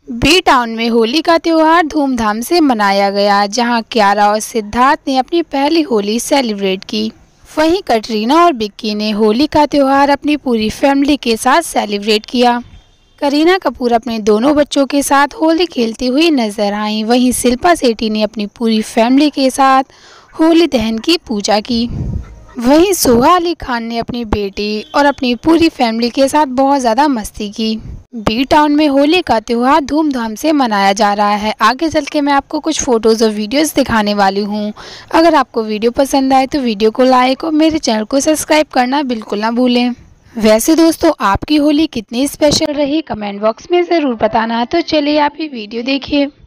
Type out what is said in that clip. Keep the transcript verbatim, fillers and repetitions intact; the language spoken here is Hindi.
बी टाउन में होली का त्योहार धूमधाम से मनाया गया, जहां कियारा और सिद्धार्थ ने अपनी पहली होली सेलिब्रेट की। वहीं कटरीना और बिक्की ने होली का त्योहार अपनी पूरी फैमिली के साथ सेलिब्रेट किया। करीना कपूर अपने दोनों बच्चों के साथ होली खेलती हुई नजर आईं। वहीं शिल्पा शेट्टी ने अपनी पूरी फैमिली के साथ होली दहन की पूजा की। वहीं सोहा अली खान ने अपनी बेटी और अपनी पूरी फैमिली के साथ बहुत ज़्यादा मस्ती की। बी टाउन में होली का त्यौहार धूमधाम से मनाया जा रहा है। आगे चल के मैं आपको कुछ फ़ोटोज़ और वीडियोस दिखाने वाली हूँ। अगर आपको वीडियो पसंद आए तो वीडियो को लाइक और मेरे चैनल को सब्सक्राइब करना बिल्कुल ना भूलें। वैसे दोस्तों, आपकी होली कितनी स्पेशल रही कमेंट बॉक्स में ज़रूर बताना। तो चलिए आप ये वीडियो देखिए।